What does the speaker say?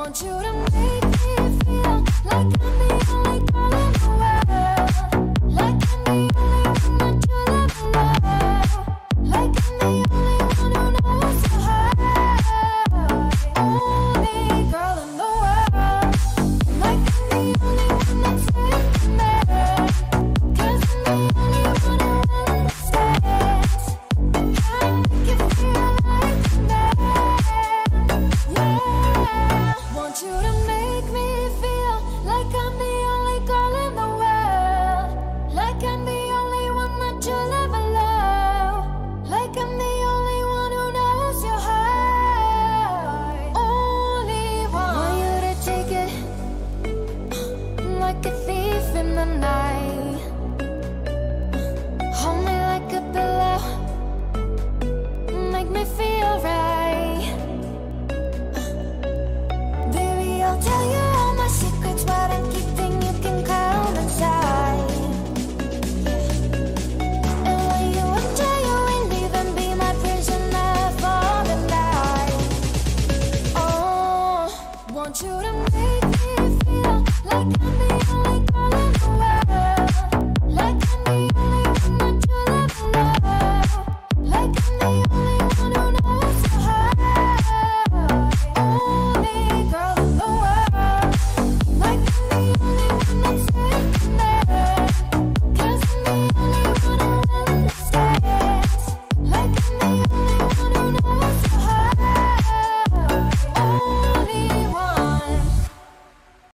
Want you to make me feel like I'm the only girl in the world, like I'm the only one that you'll ever love, like I'm the only one who knows your heart, only girl in the world, like I'm the only one that's with me, 'cause I'm the only one who understands how to make you feel like a man, yeah. Want you to make me feel like I'm the only girl in the world, like I'm the only one that you'll ever love, like I'm the only one who knows your heart, only one. Want you to take it like a thief in the night, hold me like a pillow, make me feel right. Baby, I'll tell you all my secrets, what I'm keeping you can come inside. And when you enter, you will even be my prisoner for the night. Oh, want you to make me feel like I'm